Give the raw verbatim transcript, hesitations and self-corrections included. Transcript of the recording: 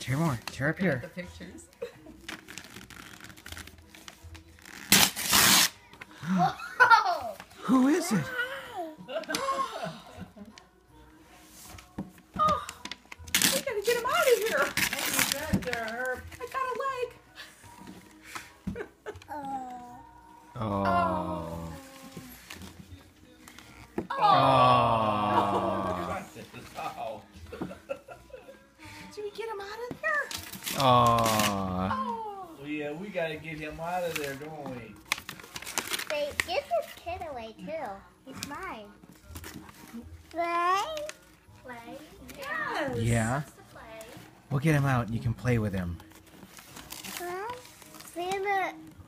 tear more. Tear up here. The pictures. Whoa! Who is it? Oh, we gotta get him out of here. Oh, you got there, Herb. I got a leg. Uh, Oh. Oh. Oh. Oh. Did we get him out of there? Oh. Oh. Well, yeah, we gotta get him out of there, don't we? wait, give this kid away too. He's mine. Play? Play? Yes. Yeah. To play. We'll get him out and you can play with him. Play? Santa,